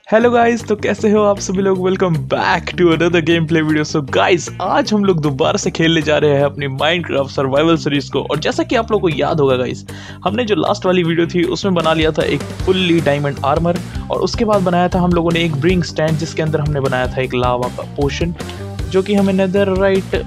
Hello guys, तो कैसे हो आप सभी लोग। Welcome back to another game play video. So guys, आज हम लोग दोबारा से खेलने जा रहे हैं अपनी माइनक्राफ्ट सर्वाइवल सीरीज को। और जैसा कि आप लोगों को याद होगा गाइस, हमने जो लास्ट वाली वीडियो थी उसमें बना लिया था एक फुल्ली डायमंड आर्मर, और उसके बाद बनाया था हम लोगों ने एक ब्रिंग स्टैंड, जिसके अंदर हमने बनाया था एक लावा का पोशन, जो कि हमें नेदर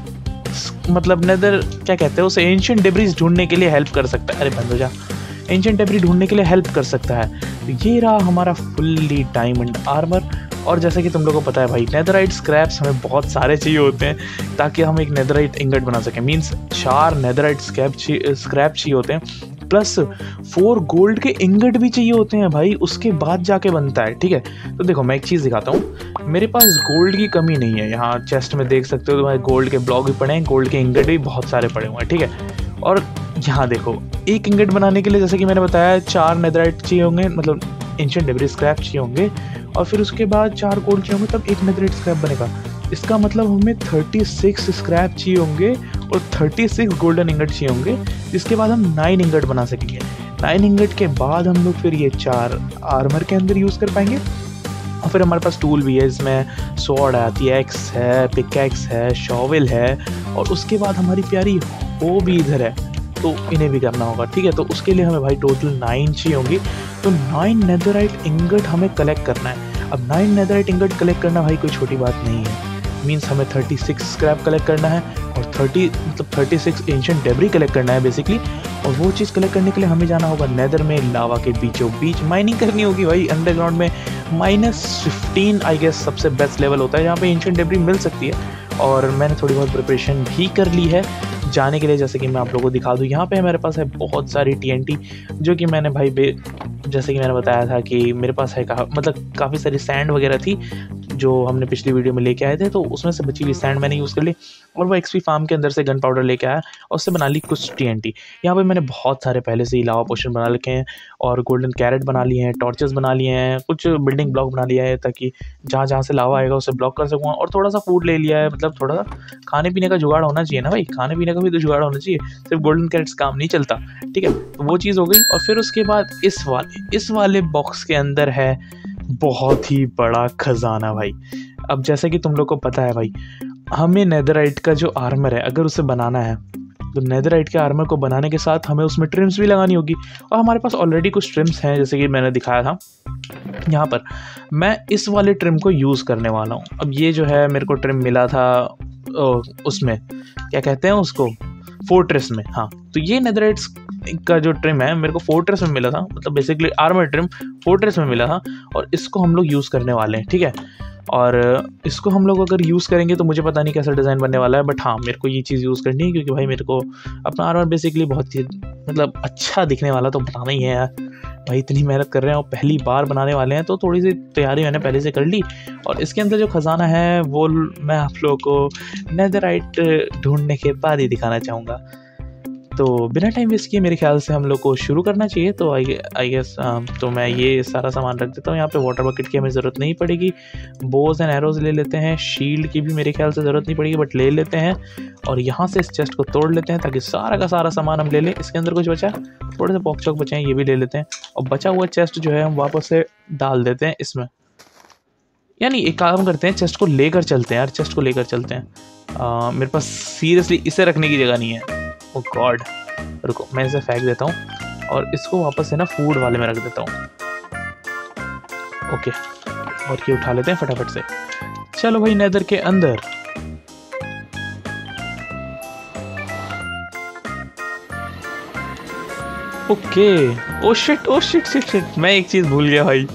क्या कहते हैं उसे, एंशिएंट डेब्रिस ढूंढने के लिए हेल्प कर सकता है। अरे बंद हो जा, एंशिएंट डेब्रिस ढूंढने के लिए हेल्प कर सकता है। तो ये रहा हमारा फुल्ली डायमंड आर्मर। और जैसे कि तुम लोगों को पता है भाई, नेदराइट स्क्रैप्स हमें बहुत सारे चाहिए होते हैं ताकि हम एक नेदराइट इंगट बना सकें। मींस 4 नेदराइट स्क्रैप चाहिए होते हैं, प्लस 4 गोल्ड के इंगट भी चाहिए होते हैं भाई, उसके बाद जाके बनता है। ठीक है, तो देखो मैं एक चीज़ दिखाता हूँ। मेरे पास गोल्ड की कमी नहीं है। यहाँ चेस्ट में देख सकते हो तो भाई गोल्ड के ब्लॉक भी पड़े हैं, गोल्ड के इंगट भी बहुत सारे पड़े हुए हैं। ठीक है, और यहाँ देखो, एक इंगट बनाने के लिए जैसे कि मैंने बताया 4 नेदराइट चाहिए होंगे, मतलब एंशिएंट डेब्रिस स्क्रैप चाहिए होंगे, और फिर उसके बाद 4 गोल्ड चाहिए होंगे, तब एक नेदराइट स्क्रैप बनेगा। इसका मतलब हमें 36 स्क्रैप चाहिए होंगे और 36 गोल्डन इंगट चाहिए होंगे, जिसके बाद हम 9 इंगट बना सकेंगे। 9 इंगट के बाद हम लोग फिर ये 4 आर्मर के अंदर यूज़ कर पाएंगे। और फिर हमारे पास टूल भी है, इसमें स्वॉर्ड आती है, एक्स है, पिकैक्स है, शॉवेल है, और उसके बाद हमारी प्यारी हो भी इधर है, तो इन्हें भी करना होगा। ठीक है, तो उसके लिए हमें भाई टोटल 9 चाहिए होंगी। तो 9 नेदराइट इंगट हमें कलेक्ट करना है। अब 9 नेदराइट इंगट कलेक्ट करना भाई कोई छोटी बात नहीं है। मीन्स हमें 36 स्क्रैप कलेक्ट करना है और 36 एंशिएंट डेब्रिस कलेक्ट करना है बेसिकली। और वो चीज़ कलेक्ट करने के लिए हमें जाना होगा नेदर में, लावा के बीचों बीच माइनिंग करनी होगी भाई। अंडरग्राउंड में -15 आई गेस सबसे बेस्ट लेवल होता है जहाँ पे एंशिएंट डेब्रिस मिल सकती है। और मैंने थोड़ी बहुत प्रिपरेशन भी कर ली है जाने के लिए, जैसे कि मैं आप लोगों को दिखा दूँ। यहाँ पे मेरे पास है बहुत सारी TNT, जो कि मैंने भाई जैसे कि मैंने बताया था कि मेरे पास है काफ़ी सारी सैंड वगैरह थी जो हमने पिछली वीडियो में लेके आए थे, तो उसमें से बची हुई सैंड मैंने यूज़ कर ली, और वो XP फार्म के अंदर से गन पाउडर लेके आया और उससे बना ली कुछ TNT। यहाँ पे मैंने बहुत सारे पहले से ही लावा पोशन बना रखे हैं, और गोल्डन कैरेट बना लिए हैं, टॉर्चेस बना लिए हैं, कुछ बिल्डिंग ब्लॉक बना लिया है ताकि जहाँ जहाँ से लावा आएगा उसे ब्लॉक कर सकूँ। और थोड़ा सा फूड ले लिया है, मतलब थोड़ा सा खाने पीने का जुगाड़ होना चाहिए ना भाई, खाने पीने का भी तो जुगाड़ होना चाहिए, सिर्फ गोल्डन कैरेट्स काम नहीं चलता। ठीक है, तो वो चीज़ हो गई। और फिर उसके बाद इस वाले बॉक्स के अंदर है बहुत ही बड़ा खजाना भाई। अब जैसे कि तुम लोग को पता है भाई, हमें नेदराइट का जो आर्मर है अगर उसे बनाना है, तो नेदराइट के आर्मर को बनाने के साथ हमें उसमें ट्रिम्स भी लगानी होगी, और हमारे पास ऑलरेडी कुछ ट्रिम्स हैं जैसे कि मैंने दिखाया था। यहाँ पर मैं इस वाले ट्रिम को यूज़ करने वाला हूँ। अब ये जो है मेरे को ट्रिम मिला था उसमें क्या कहते हैं उसको, फोर्ट्रेस में। हाँ, तो ये नेदराइट्स का जो ट्रिम है मेरे को फोर्ट्रेस में मिला था, मतलब बेसिकली आर्मर ट्रिम फोर्ट्रेस में मिला था, और इसको हम लोग यूज़ करने वाले हैं। ठीक है, और इसको हम लोग अगर यूज़ करेंगे तो मुझे पता नहीं कैसा डिज़ाइन बनने वाला है, बट हाँ मेरे को ये चीज़ यूज़ करनी है, क्योंकि भाई मेरे को अपना आर्मर बेसिकली बहुत ही मतलब अच्छा दिखने वाला तो बनाना ही है यार भाई। इतनी मेहनत कर रहे हैं और पहली बार बनाने वाले हैं, तो थोड़ी सी तैयारी मैंने पहले से कर ली। और इसके अंदर जो खजाना है वो मैं आप लोगों को नेदराइट ढूंढने के बाद ही दिखाना चाहूँगा। तो बिना टाइम वेस्ट किए मेरे ख्याल से हम लोग को शुरू करना चाहिए। तो आई गेस तो मैं ये सारा सामान रख देता हूँ यहाँ पे। वाटर बकेट की हमें ज़रूरत नहीं पड़ेगी, बोज एंड एरोज ले लेते हैं, शील्ड की भी मेरे ख्याल से ज़रूरत नहीं पड़ेगी बट ले लेते हैं। और यहाँ से इस चेस्ट को तोड़ लेते हैं ताकि सारा का सारा सामान हम ले लें। इसके अंदर कुछ बचा, थोड़े से पॉक चौक बचे हैं, ये भी ले लेते हैं। और बचा हुआ चेस्ट जो है हम वापस से डाल देते हैं इसमें, यानी एक काम करते हैं, चेस्ट को लेकर चलते हैं यार, चेस्ट को लेकर चलते हैं। मेरे पास सीरियसली इसे रखने की जगह नहीं है। ओह गॉड, रुको मैं इसे फेंक देता हूँ और इसको वापस से ना फूड वाले में रख देता हूँ। ओके, और ये उठा लेते हैं फटाफट से। चलो भाई नेदर के अंदर। ओके, ओ शिट, मैं एक चीज़ भूल गया भाई।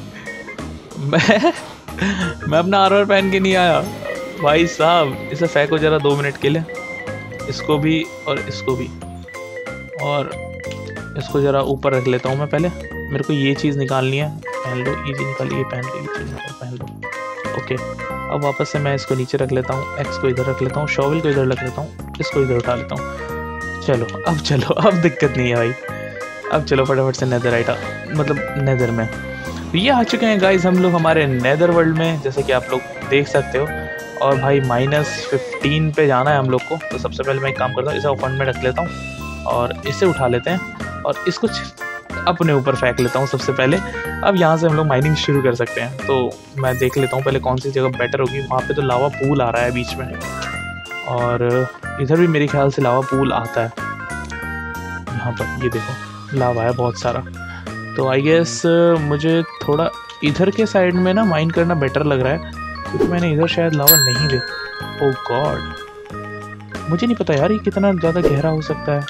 मैं अपना आर्मर पहन के नहीं आया भाई साहब। इसे फेंको जरा 2 मिनट के लिए, इसको भी और इसको भी, और इसको ज़रा ऊपर रख लेता हूँ मैं। पहले मेरे को ये चीज़ निकालनी है, पहन लो, ये चीज़ निकालिए, पहन लो, ये चीज़ पहन लो। ओके, अब वापस से मैं इसको नीचे रख लेता हूँ, एक्स को इधर रख लेता हूँ, शॉवेल को इधर रख लेता हूँ, इसको इधर उठा लेता हूँ। चलो, अब दिक्कत नहीं है भाई। अब चलो फटाफट से नेदराइट मतलब नेदर में ये आ चुके हैं गाइज हम लोग हमारे नेदर वर्ल्ड में, जैसे कि आप लोग देख सकते हो। और भाई -15 पे जाना है हम लोग को। तो सबसे पहले मैं एक काम करता हूँ, इसे ओपन में रख लेता हूँ और इसे उठा लेते हैं और इसको अपने ऊपर फेंक लेता हूँ सबसे पहले। अब यहाँ से हम लोग माइनिंग शुरू कर सकते हैं। तो मैं देख लेता हूँ पहले कौन सी जगह बेटर होगी। वहाँ पे तो लावा पूल आ रहा है बीच में, और इधर भी मेरे ख्याल से लावा पूल आता है। यहाँ पर ये देखो लावा है बहुत सारा। तो आई गेस मुझे थोड़ा इधर के साइड में ना माइन करना बेटर लग रहा है, क्योंकि मैंने इधर शायद लावा नहीं देखा। ओह गॉड, मुझे नहीं पता यार ये कितना ज़्यादा गहरा हो सकता है।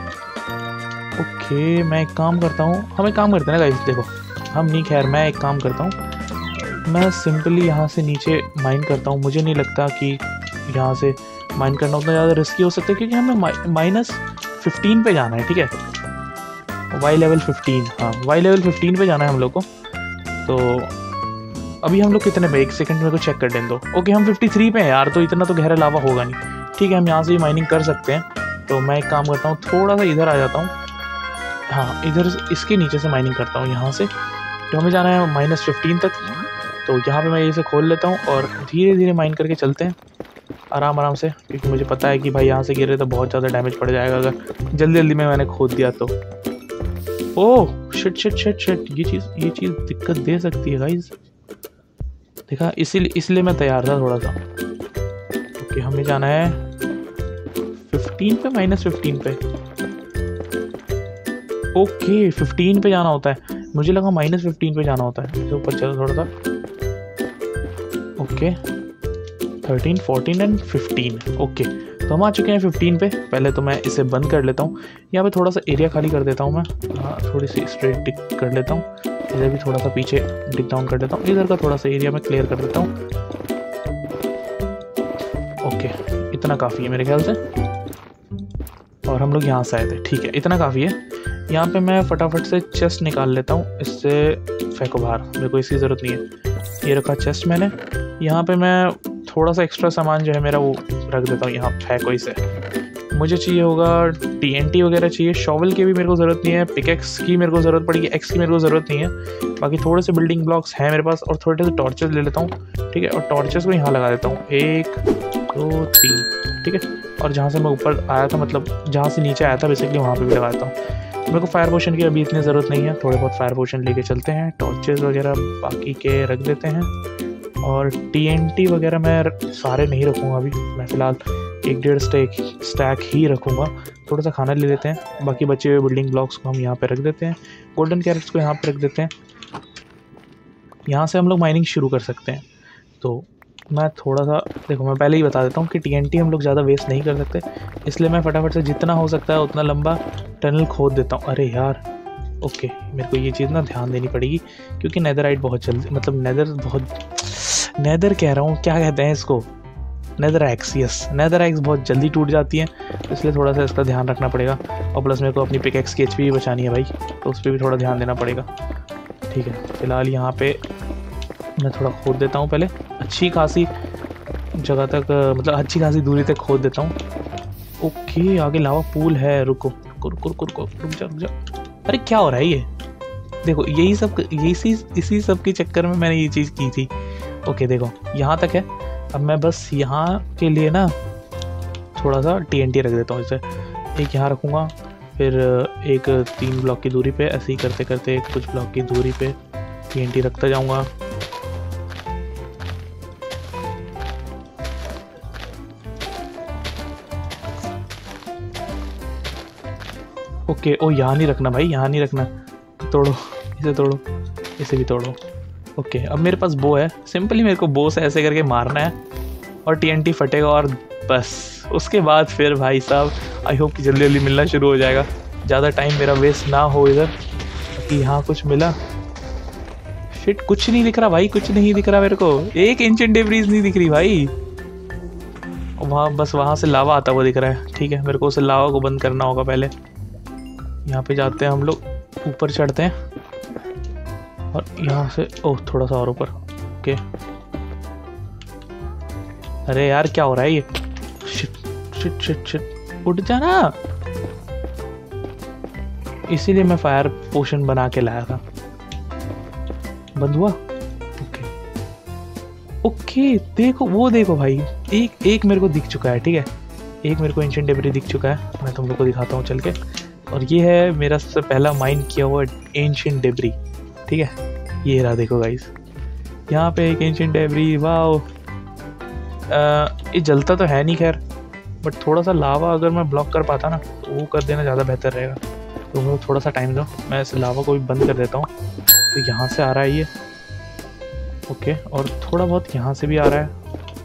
ओके मैं एक काम करता हूँ, हम एक काम करते हैं ना गाइस, देखो हम नहीं, खैर मैं एक काम करता हूँ, मैं सिंपली यहाँ से नीचे माइन करता हूँ। मुझे नहीं लगता कि यहाँ से माइन करना उतना ज़्यादा रिस्की हो सकता है, क्योंकि हमें -15 पे जाना है। ठीक है, वाई लेवल 15, हाँ वाई लेवल 15 पे जाना है हम लोग को। तो अभी हम लोग कितने पे, एक सेकंड मेरे को चेक कर दें दो। ओके हम 53 पे हैं यार, तो इतना तो गहरा लावा होगा नहीं। ठीक है हम यहाँ से भी माइनिंग कर सकते हैं। तो मैं एक काम करता हूँ, थोड़ा सा इधर आ जाता हूँ, हाँ इधर इसके नीचे से माइनिंग करता हूँ यहाँ से। तो हमें जाना है -15 तक। तो यहाँ पे मैं इसे खोल लेता हूँ और धीरे धीरे माइन करके चलते हैं आराम आराम से, क्योंकि मुझे पता है कि भाई यहाँ से गिरे तो बहुत ज़्यादा डैमेज पड़ जाएगा अगर जल्दी जल्दी में मैंने खोद दिया तो। Oh shit shit shit shit, ये चीज़ दिक्कत दे सकती है गाइस। देखा, इसलिए मैं तैयार था थोड़ा सा। ओके हमें जाना है 15 पे, -15 पे। ओके 15 पे जाना होता है, मुझे लगा -15 पे जाना होता है। तो ऊपर चलो थोड़ा सा। Okay 13, 14 and 15। ओके तो हम आ चुके हैं 15 पे। पहले तो मैं इसे बंद कर लेता हूँ, यहाँ पे थोड़ा सा एरिया खाली कर देता हूँ मैं। हाँ थोड़ी सी स्ट्रेट डिक कर लेता हूँ, इधर भी थोड़ा सा पीछे डिक डाउन कर देता हूँ, इधर का थोड़ा सा एरिया मैं क्लियर कर देता हूँ। ओके इतना काफ़ी है मेरे ख्याल से, और हम लोग यहाँ से आए थे। ठीक है इतना काफ़ी है। यहाँ पे मैं फटाफट से चेस्ट निकाल लेता हूँ, इससे फेंको बाहर, मेरे को इसकी ज़रूरत नहीं है। ये रखा चेस्ट मैंने। यहाँ पे मैं थोड़ा सा एक्स्ट्रा सामान जो है मेरा वो रख देता हूँ यहाँ, फेंको इसे। मुझे चाहिए होगा TNT वगैरह चाहिए, शॉवल की भी मेरे को ज़रूरत नहीं है, पिकेक्स की मेरे को ज़रूरत पड़ेगी, एक्स की मेरे को ज़रूरत नहीं है। बाकी थोड़े से बिल्डिंग ब्लॉक्स हैं मेरे पास, और थोड़े से टॉर्चेस ले लेता हूँ। ठीक है, और टॉर्चेस को यहाँ लगा देता हूँ, 1 2 3। ठीक है, और जहाँ से मैं ऊपर आया था, मतलब जहाँ से नीचे आया था बेसिकली, वहाँ पर भी लगा देता हूँ। मेरे को फायर पोशन की अभी इतनी ज़रूरत नहीं है, थोड़े बहुत फायर पोशन लेके चलते हैं। टॉर्चेस वगैरह बाकी के रख देते हैं, और TNT वगैरह मैं सारे नहीं रखूँगा अभी, मैं फ़िलहाल 1-1.5 स्टैक ही रखूँगा। थोड़ा सा खाना ले लेते हैं, बाकी बचे हुए बिल्डिंग ब्लॉक्स को हम यहाँ पे रख देते हैं, गोल्डन कैरेट्स को यहाँ पे रख देते हैं। यहाँ से हम लोग माइनिंग शुरू कर सकते हैं। तो मैं थोड़ा सा, देखो मैं पहले ही बता देता हूँ कि TNT हम लोग ज़्यादा वेस्ट नहीं कर सकते, इसलिए मैं फटाफट से जितना हो सकता है उतना लंबा टनल खोद देता हूँ। अरे यार ओके, मेरे को ये चीज़ ना ध्यान देनी पड़ेगी, क्योंकि नेदराइट बहुत जल्दी, मतलब नेदर कह रहा हूँ, क्या कहते हैं इसको, नेदरैक्स। यस नेदरैक्स बहुत जल्दी टूट जाती हैं, इसलिए थोड़ा सा इसका ध्यान रखना पड़ेगा। और प्लस मेरे को अपनी पिकेक्स की HP भी बचानी है भाई, तो उस पर भी थोड़ा ध्यान देना पड़ेगा। ठीक है फिलहाल यहाँ पे मैं थोड़ा खोद देता हूँ पहले, अच्छी खासी जगह तक, मतलब अच्छी खासी दूरी तक खोद देता हूँ। ओके आगे लावा पूल है, रुको रुक जा। अरे क्या हो रहा है ये, देखो इसी सब के चक्कर में मैंने ये चीज़ की थी। ओके देखो यहाँ तक है, अब मैं बस यहाँ के लिए ना थोड़ा सा TNT रख देता हूँ। इसे एक यहाँ रखूँगा, फिर एक 3 ब्लॉक की दूरी पे, ऐसे ही करते करते कुछ ब्लॉक की दूरी पे TNT रखता जाऊँगा। ओके ओ यहाँ नहीं रखना भाई, यहाँ नहीं रखना, तोड़ो इसे, तोड़ो इसे भी तोड़ो। ओके अब मेरे पास बो है, सिंपली मेरे को बो से ऐसे करके मारना है और TNT फटेगा, और बस उसके बाद फिर भाई साहब आई होप कि जल्दी जल्दी मिलना शुरू हो जाएगा, ज़्यादा टाइम मेरा वेस्ट ना हो इधर। कि यहाँ कुछ मिला, शिट कुछ नहीं दिख रहा भाई, कुछ नहीं दिख रहा मेरे को, एक एंशिएंट डेब्रीज नहीं दिख रही भाई। वहाँ बस वहाँ से लावा आता हुआ दिख रहा है। ठीक है मेरे को उस लावा को बंद करना होगा पहले। यहाँ पे जाते हैं हम लोग, ऊपर चढ़ते हैं, और यहाँ से ओह थोड़ा सा और ऊपर। ओके अरे यार क्या हो रहा है ये, शिट शिट शिट शिट, उठ जाना। इसीलिए मैं फायर पोशन बना के लाया था। बंद हुआ। ओके ओके देखो, वो देखो भाई, एक मेरे को दिख चुका है। ठीक है एक मेरे को एंशिएंट डेब्री दिख चुका है, मैं तुम लोग को दिखाता हूँ चल के। और ये है मेरा सबसे पहला माइन किया हुआ एंशिएंट डेब्री। ठीक है ये रहा देखो गाइस, यहाँ पे एक एंशिएंट डेब्री। वाओ, ये जलता तो है नहीं खैर, बट थोड़ा सा लावा अगर मैं ब्लॉक कर पाता ना तो वो कर देना ज़्यादा बेहतर रहेगा। तो मुझे थोड़ा सा टाइम दो, मैं इस लावा को भी बंद कर देता हूँ। तो यहाँ से आ रहा है ये, ओके, और थोड़ा बहुत यहाँ से भी आ रहा है,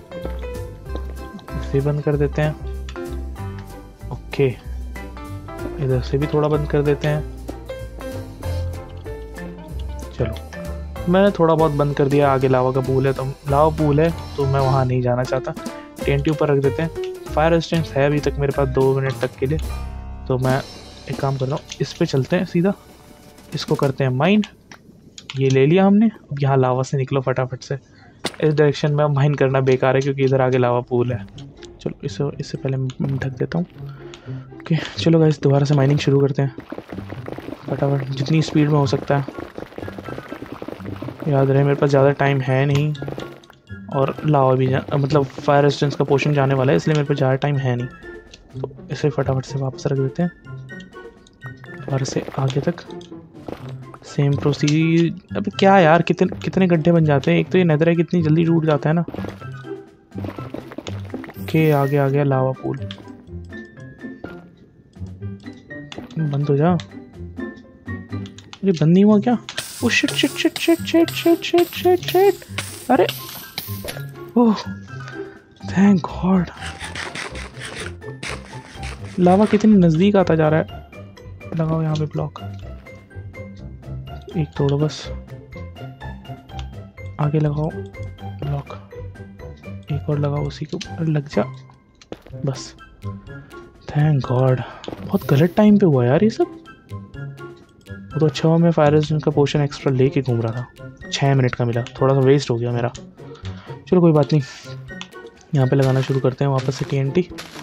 इसे बंद कर देते हैं। ओके, इधर से भी थोड़ा बंद कर देते हैं। चलो, मैंने थोड़ा बहुत बंद कर दिया। आगे लावा का पूल है, तो लावा पूल है तो मैं वहाँ नहीं जाना चाहता। टेंट ऊपर रख देते हैं। फायर रेजिस्टेंस है अभी तक मेरे पास 2 मिनट तक के लिए, तो मैं एक काम कर रहा हूँ, इस पे चलते हैं सीधा, इसको करते हैं माइन। ये ले लिया हमने। अब यहाँ लावा से निकलो फटाफट से। इस डायरेक्शन में माइन करना बेकार है क्योंकि इधर आगे लावा पूल है। चलो इससे पहले मैं ढक देता हूँ। ओके, चलो गाइस दोबारा से माइनिंग शुरू करते हैं फटाफट, जितनी स्पीड में हो सकता है। याद रहे मेरे पास ज़्यादा टाइम है नहीं, और लावा भी मतलब फायर रेजिस्टेंस का पोर्शन जाने वाला है, इसलिए मेरे पास ज़्यादा टाइम है नहीं। तो इसे फटाफट से वापस रख देते हैं, दोबारा से आगे तक सेम प्रोसीजर। अब क्या यार, कितने गड्ढे बन जाते हैं। एक तो ये नेदर है कितनी जल्दी टूट जाता है ना। ओके, आगे आ गया लावा पूल। बंद हो जा। अरे बंद नहीं हुआ क्या? Oh shit shit shit shit shit shit shit shit shit. अरे ओह, थैंक गॉड। लावा कितनी नजदीक आता जा रहा है। लगाओ यहाँ पे ब्लॉक, एक तोड़ो बस। आगे लगाओ ब्लॉक, एक और लगाओ, उसी के ऊपर लग जा बस। Thank God. बहुत गलत टाइम पे हुआ यार ये सब। वो तो अच्छा हुआ मैं फायर रेजिस्टेंस का पोर्शन एक्स्ट्रा लेके घूम रहा था। 6 मिनट का मिला, थोड़ा सा वेस्ट हो गया मेरा। चलो कोई बात नहीं, यहाँ पे लगाना शुरू करते हैं वापस से TNT।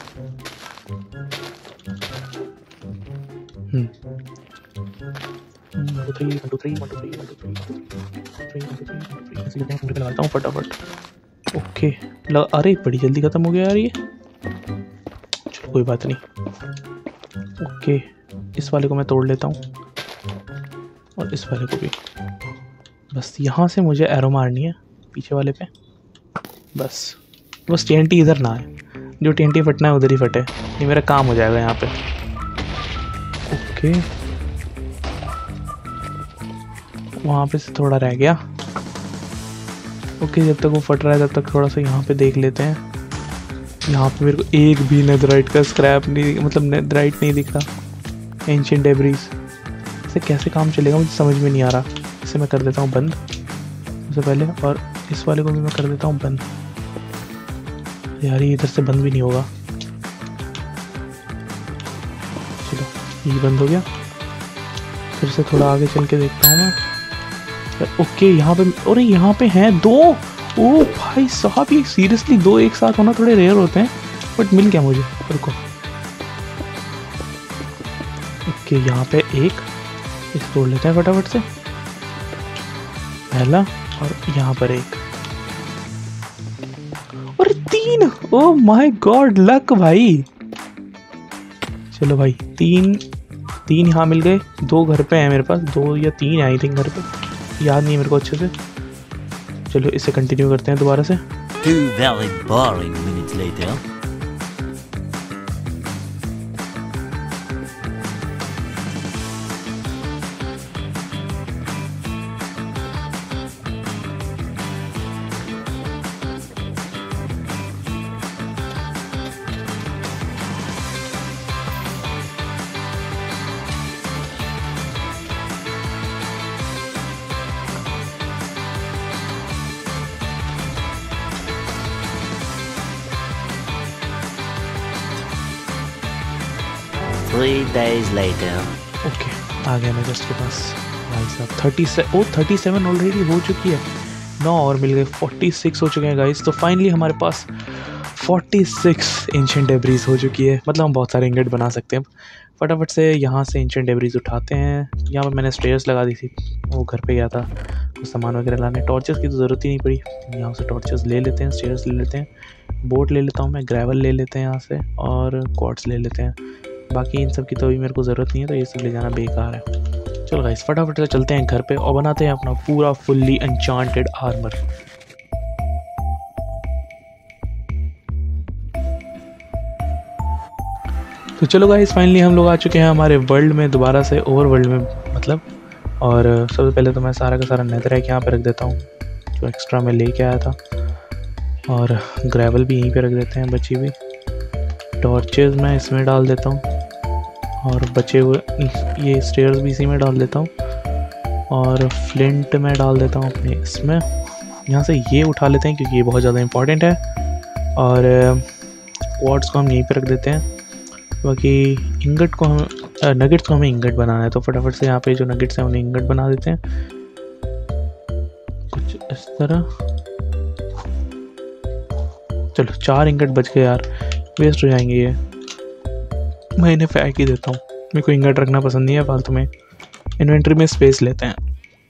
लगाता हूँ फटाफट। ओके, अरे बड़ी जल्दी खत्म हो गया यार ये। चलो कोई बात नहीं। ओके, इस वाले को मैं तोड़ लेता हूँ और इस वाले को भी। बस यहाँ से मुझे एरो मारनी है पीछे वाले पे। बस TNT इधर ना है, जो TNT फटना है उधर ही फटे। ये मेरा काम हो जाएगा यहाँ पे। ओके, वहाँ पे से थोड़ा रह गया। ओके, जब तक वो फट रहा है तब तक थोड़ा सा यहाँ पे देख लेते हैं। यहाँ पे मेरे को एक भी नेदराइट का स्क्रैप नहीं, मतलब नेदराइट नहीं दिख रहा। एंशिएंट डेब्रीज से कैसे काम चलेगा मुझे समझ में नहीं आ रहा। इसे मैं कर देता हूँ बंद सबसे पहले, और इस वाले को भी मैं कर देता हूँ बंद। यार ये इधर से बंद भी नहीं होगा। चलो ये बंद हो गया। फिर से थोड़ा आगे चल के देखता हूँ मैं। ओके, यहाँ पे, अरे यहाँ पे हैं 2। ओ भाई साहब, ये सीरियसली 2 एक साथ होना थोड़े रेयर होते हैं, बट मिल गया मुझे। रुको, ओके यहाँ पे एक, इसे तोड़ लेते हैं फटाफट से, पहला, और यहाँ पर एक, और 3। ओह माय गॉड, लक भाई। चलो भाई, 3 यहाँ मिल गए। 2 घर पे हैं मेरे पास, 2 या 3 आई थिंक घर पे, याद नहीं मेरे को अच्छे से। चलो इसे कंटिन्यू करते हैं दोबारा से। 2 very boring minutes later. Three days later. Okay, आ गया मैं जस्ट के पास। भाई साहब 37 ऑलरेडी हो चुकी है। 9 और मिल गए, 46 हो चुके हैं गाइस। तो फाइनली हमारे पास 46 एंशिएंट डेब्रीज हो चुकी है। मतलब हम बहुत सारे इंगेट बना सकते हैं। फटाफट से यहाँ से एंशिएंट डेब्रीज उठाते हैं। यहाँ पर मैंने स्टेयर्स लगा दी थी, वो घर पे गया था कुछ सामान वगैरह लाने। टॉर्चेस की तो ज़रूरत ही नहीं पड़ी, यहाँ से टॉर्चेस ले लेते हैं, स्टेयर्स ले लेते हैं, बोट ले लेता हूँ मैं, ग्रेवल ले लेते हैं यहाँ से, और क्वार्ट्स ले लेते हैं। बाकी इन सब की तो अभी मेरे को ज़रूरत नहीं है, तो ये सब ले जाना बेकार है। चलो गाइस फटाफट से चलते हैं घर पे और बनाते हैं अपना पूरा फुल्ली एन्चांटेड आर्मर। तो चलो गाइस फाइनली हम लोग आ चुके हैं हमारे वर्ल्ड में दोबारा से, ओवर वर्ल्ड में मतलब। और सबसे पहले तो मैं सारा का सारा नेदरराइट यहाँ पे रख देता हूँ जो एक्स्ट्रा मैं लेके आया था, और ग्रेवल भी यहीं पे रख देते हैं बची हुई। टॉर्चेस मैं इसमें डाल देता हूँ और बचे हुए ये स्टेयर्स भी इसी में डाल देता हूँ, और फ्लिंट मैं डाल देता हूँ अपने इसमें। यहाँ से ये उठा लेते हैं क्योंकि ये बहुत ज़्यादा इम्पॉर्टेंट है, और क्वार्ट्स को हम यहीं पे रख देते हैं। बाकी इंगट को हम नगेट्स को हमें इंगट बनाना है, तो फटाफट से यहाँ पे जो नगेट्स हैं उन्हें इंगट बना देते हैं कुछ इस तरह। चलो 4 इंगट बच गए यार, वेस्ट हो जाएंगे ये, मैं इन्हें फेंक ही देता हूँ। मेरे को इंगट रखना पसंद नहीं है फालतू में, इन्वेंट्री में स्पेस लेते हैं,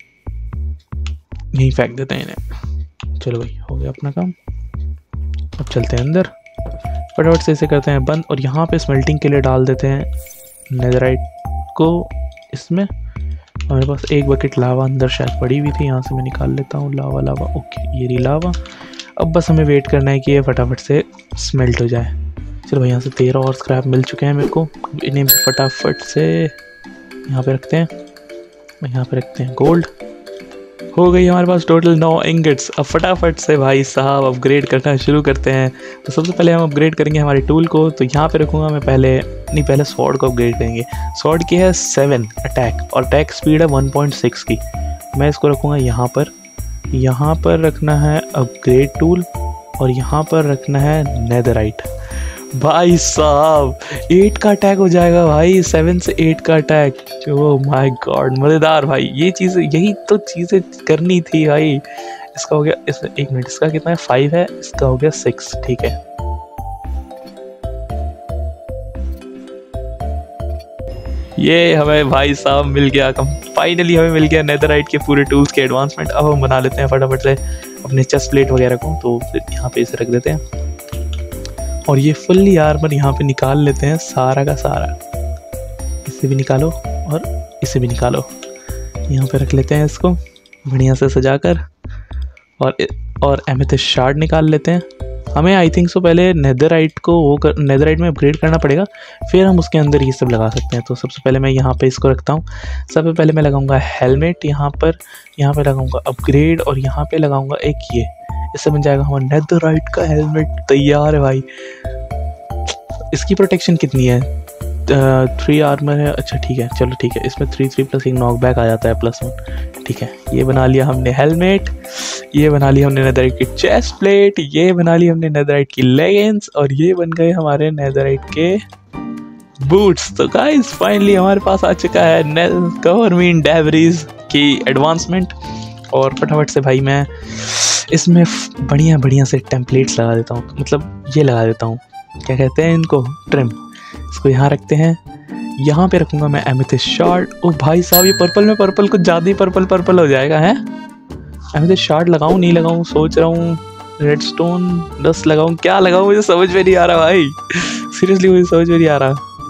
यहीं फेंक देते हैं इन्हें। चलो भाई हो गया अपना काम, अब चलते हैं अंदर फटाफट से इसे करते हैं बंद। और यहाँ पे स्मेल्टिंग के लिए डाल देते हैं नेदराइट को इसमें। और मेरे पास एक बकेट लावा अंदर शायद पड़ी हुई थी, यहाँ से मैं निकाल लेता हूँ लावा। ओके ये रही लावा। अब बस हमें वेट करना है कि ये फटाफट से स्मेल्ट हो जाए। चलो भाई यहाँ से 13 और स्क्रैप मिल चुके हैं मेरे को, इन्हें फटाफट से यहाँ पे रखते हैं, यहाँ पे रखते हैं गोल्ड। हो गई हमारे पास टोटल 9 इंगट्स। अब फटाफट से भाई साहब अपग्रेड करना शुरू करते हैं। तो सबसे पहले हम अपग्रेड करेंगे हमारे टूल को, तो यहाँ पे रखूँगा मैं पहले स्वॉर्ड को अपग्रेड करेंगे। स्वॉर्ड की है 7 अटैक और अटैक स्पीड है 1.6 की। मैं इसको रखूँगा यहाँ पर रखना है अपग्रेड टूल, और यहाँ पर रखना है नेदराइट। भाई साहब 8 का अटैक हो जाएगा भाई, 7 से 8 का अटैक। ओ माय गॉड मज़ेदार भाई, ये चीज़ यही तो चीज़ें करनी थी भाई। इसका हो गया एक मिनट, इसका कितना है 5 है, इसका हो गया 6। ठीक है ये हमें भाई साहब मिल गया, फाइनली हमें मिल गया नेदरराइट के पूरे टूल्स के एडवांसमेंट। अब हम बना लेते हैं फटाफट से अपने चेस्ट प्लेट वगैरह को, तो यहाँ पे इसे रख देते हैं और ये फुल्ली आर्मर यहाँ पे निकाल लेते हैं सारा का सारा। इसे भी निकालो और इसे भी निकालो, यहाँ पे रख लेते हैं इसको बढ़िया से सजाकर। और एमेथिस्ट शार्ड निकाल लेते हैं। हमें आई थिंक सो पहले नेदरराइट को नेदरराइट में अपग्रेड करना पड़ेगा, फिर हम उसके अंदर ये सब लगा सकते हैं। तो सबसे पहले मैं यहाँ पे इसको रखता हूँ। सबसे पहले मैं लगाऊंगा हेलमेट यहाँ पे लगाऊंगा अपग्रेड, और यहाँ पे लगाऊंगा एक ये, इससे बन जाएगा हमारा नेदरराइट का हेलमेट तैयार है भाई। इसकी प्रोटेक्शन कितनी है? 3 आर्मर है। अच्छा ठीक है, चलो ठीक है, इसमें 3 प्लस 1 नॉकबैक आ जाता है +1। ठीक है ये बना लिया हमने हेलमेट, ये बना लिया हमने नेदरराइट की चेस्ट प्लेट, ये बना ली हमने नेदरराइट की लेगिंग्स, और ये बन गए हमारे नेदरराइट के बूट्स। तो गाइस फाइनली हमारे पास आ चुका है कवर मी इन डेब्रिस की एडवांसमेंट। और फटाफट से भाई मैं इसमें बढ़िया से टेम्पलेट्स लगा देता हूँ, मतलब ये लगा देता हूँ, क्या कहते हैं इनको, ट्रिम। इसको यहाँ रखते हैं, यहाँ पे रखूँगा मैं एमेथिस्ट शार्ड। ओ भाई साहब ये पर्पल कुछ ज़्यादा ही पर्पल हो जाएगा है। एमेथिस्ट शार्ड लगाऊँ नहीं लगाऊँ सोच रहा हूँ, रेडस्टोन 10 लगाऊँ, क्या लगाऊँ मुझे समझ में नहीं आ रहा भाई, सीरियसली मुझे समझ में नहीं आ रहा।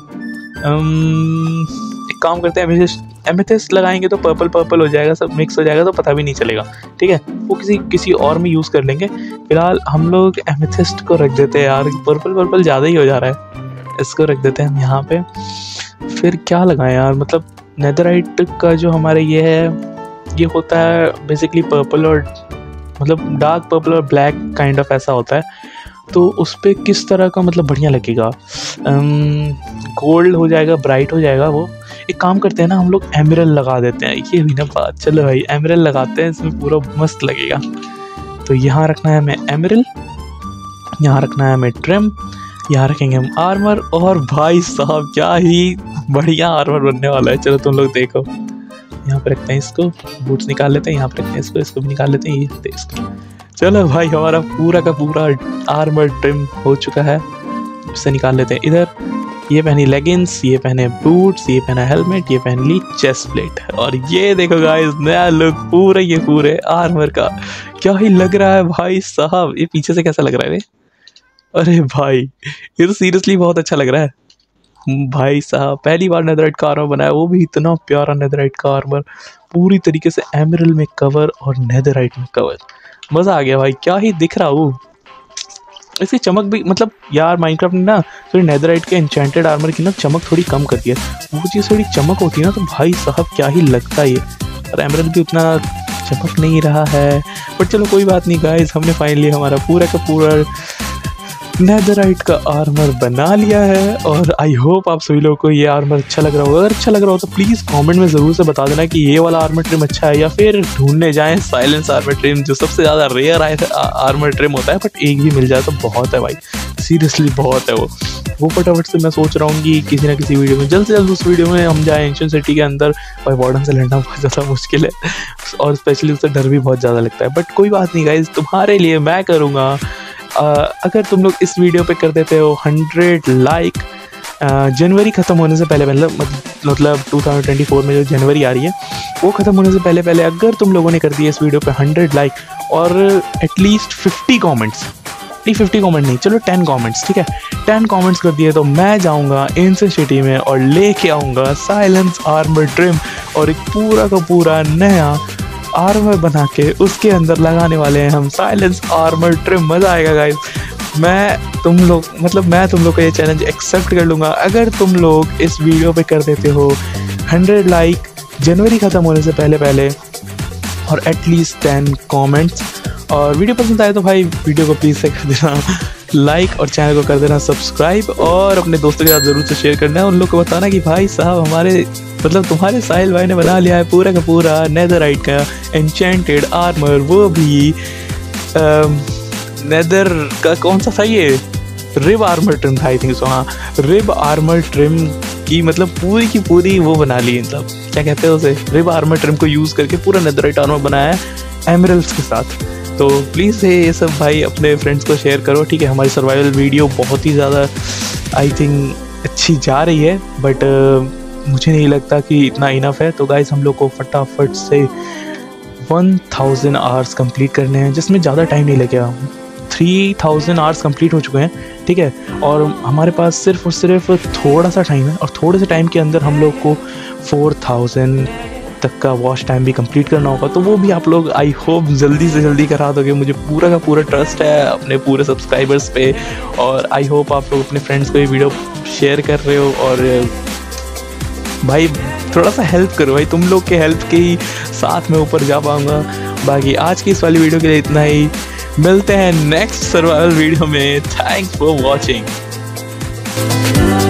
एक काम करते हैं, एमेथिस्ट लगाएंगे तो पर्पल हो जाएगा, सब मिक्स हो जाएगा तो पता भी नहीं चलेगा। ठीक है वो किसी और में यूज़ कर लेंगे। फिलहाल हम लोग एमेथिस्ट को रख देते हैं यार, पर्पल ज़्यादा ही हो जा रहा है, इसको रख देते हैं हम यहाँ पे। फिर क्या लगाएं यार, मतलब नेदरराइट का जो हमारे ये है, ये होता है बेसिकली पर्पल और मतलब डार्क पर्पल और ब्लैक काइंड ऑफ ऐसा होता है, तो उस पर किस तरह का मतलब बढ़िया लगेगा। गोल्ड हो जाएगा, ब्राइट हो जाएगा वो। एक काम करते हैं ना, हम लोग एमरल्ड लगा देते हैं, ये हुई ना बात। चलो भाई एमरल्ड लगाते हैं, इसमें पूरा मस्त लगेगा। तो यहाँ रखना है हमें एमरल्ड, यहाँ रखना है हमें ट्रिम, यहाँ रखेंगे हम आर्मर। और भाई साहब क्या ही बढ़िया आर्मर बनने वाला है। चलो तुम लोग देखो, यहाँ पे रखते हैं इसको, बूट्स निकाल लेते हैं, यहाँ पे रखते हैं इसको भी निकाल लेते हैं, ये इसको। चलो भाई हमारा पूरा का पूरा आर्मर ट्रिम हो चुका है, इसे निकाल लेते हैं इधर। ये पहनी लेगिंग्स, ये पहने बूट्स, ये पहना हेलमेट, ये पहन ली चेस्ट प्लेट, और ये देखो गाइस नया लुक पूरे आर्मर का। क्या ही लग रहा है भाई साहब, ये पीछे से कैसा लग रहा है रे? अरे भाई ये तो सीरियसली बहुत अच्छा लग रहा है। भाई साहब पहली बार नेदरराइट का आर्मर बनाया, वो भी इतना प्यारा नेदरराइट का आर्मर, पूरी तरीके से एमरल्ड में कवर और नेदरराइट में कवर। मज़ा आ गया भाई, क्या ही दिख रहा वो। इसकी चमक भी मतलब यार माइनक्राफ्ट ने ना थोड़ी नेदरराइट के एन्चेंटेड आर्मर की ना चमक थोड़ी कम कर दी है। वो चीज़ थोड़ी चमक होती है ना तो भाई साहब क्या ही लगता है ये। और एमरल्ड भी उतना चमक नहीं रहा है, बट चलो कोई बात नहीं गाइस, हमने फाइनली हमारा पूरा का पूरा नेदरराइट का आर्मर बना लिया है। और आई होप आप सभी लोगों को ये आर्मर अच्छा लग रहा होगा। अगर अच्छा लग रहा हो तो प्लीज़ कमेंट में ज़रूर से बता देना कि ये वाला आर्मर ट्रिम अच्छा है, या फिर ढूंढने जाएं साइलेंस आर्मर ट्रिम जो सबसे ज़्यादा रेयर आर्मर ट्रिम होता है, बट एक भी मिल जाए तो बहुत है भाई, सीरियसली बहुत है वो फटाफट से मैं सोच रहा हूँ कि किसी ना किसी वीडियो में जल्द से जल्द उस वीडियो में हम जाएँ एंशिएंट सिटी के अंदर। भाई वार्डन से लड़ना बहुत ज़्यादा मुश्किल है और स्पेशली उससे डर भी बहुत ज़्यादा लगता है, बट कोई बात नहीं गाइज, तुम्हारे लिए मैं करूँगा। अगर तुम लोग इस वीडियो पे कर देते हो 100 लाइक जनवरी ख़त्म होने से पहले, मतलब 2024 में जो जनवरी आ रही है वो ख़त्म होने से पहले अगर तुम लोगों ने कर दिया इस वीडियो पे 100 लाइक और एटलीस्ट 50 कमेंट्स, नहीं 50 कमेंट नहीं, चलो 10 कमेंट्स, ठीक है, 10 कमेंट्स कर दिए तो मैं जाऊंगा एंशिएंट सिटी में और लेके आऊँगा साइलेंस आर्मर ट्रिम और एक पूरा का पूरा नया आर्मर बना के उसके अंदर लगाने वाले हैं हम साइलेंस आर्मर ट्रिम। मज़ा आएगा गाइस। मैं तुम लोग का ये चैलेंज एक्सेप्ट कर लूँगा अगर तुम लोग इस वीडियो पे कर देते हो 100 लाइक जनवरी ख़त्म होने से पहले और एटलीस्ट 10 कमेंट्स। और वीडियो पसंद आए तो भाई वीडियो को प्लीज़ से कर देना लाइक और चैनल को कर देना सब्सक्राइब और अपने दोस्तों के साथ ज़रूर से शेयर करना है। उन लोग को बताना कि भाई साहब हमारे तुम्हारे साहिल भाई ने बना लिया है पूरा का पूरा नेदरराइट का एन्चेंटेड आर्मर, वो भी नेदर का कौन सा था ये, रिब आर्मर ट्रिम था आई थिंक सो। हाँ, रिब आर्मर ट्रिम की मतलब पूरी की पूरी वो बना ली, मतलब क्या कहते हैं उसे, रिब आर्मर ट्रिम को यूज़ करके पूरा नेदरराइट आर्मर बनाया है एमरल्ड्स के साथ। तो प्लीज़ ये सब भाई अपने फ्रेंड्स को शेयर करो, ठीक है। हमारी सर्वाइवल वीडियो बहुत ही ज़्यादा आई थिंक अच्छी जा रही है, बट मुझे नहीं लगता कि इतना इनफ है। तो गाइस हम लोग को फटाफट से 1000 आवर्स कंप्लीट करने हैं, जिसमें ज़्यादा टाइम नहीं लगेगा। 3000 आवर्स कंप्लीट हो चुके हैं, ठीक है, और हमारे पास सिर्फ और सिर्फ थोड़ा सा टाइम है और थोड़े से टाइम के अंदर हम लोग को 4000 तक का वॉच टाइम भी कंप्लीट करना होगा। तो वो भी आप लोग आई होप जल्दी से जल्दी करा दोगे, मुझे पूरा का पूरा ट्रस्ट है अपने पूरे सब्सक्राइबर्स पे। और आई होप आप लोग अपने फ्रेंड्स को ये वीडियो शेयर कर रहे हो और भाई थोड़ा सा हेल्प करो भाई, तुम लोग के हेल्प के ही साथ में ऊपर जा पाऊँगा। बाकी आज की इस वाली वीडियो के लिए इतना ही, मिलते हैं नेक्स्ट सर्वाइवल वीडियो में। Thanks for watching.